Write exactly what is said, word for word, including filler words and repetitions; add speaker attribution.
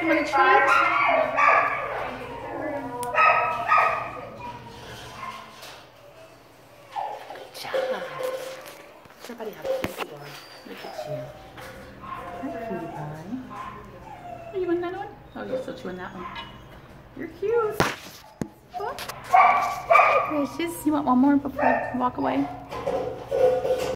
Speaker 1: You want a treat? Good job. Everybody, how cute you are. Look at you. Hi, cutie pie. Are you in that one? Oh, you're still chewing that one. You're cute. Oh. Hi, precious. You want one more before I walk away?